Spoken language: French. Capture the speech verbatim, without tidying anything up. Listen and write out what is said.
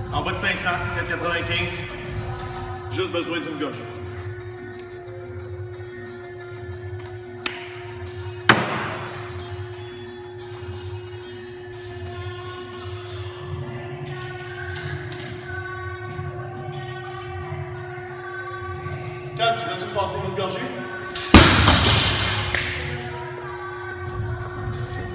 En bas de cinq cents, quatre quatre-vingt-quinze. Juste besoin d'une gauche. Kat, tu veux-tu me passer une autre gorgée?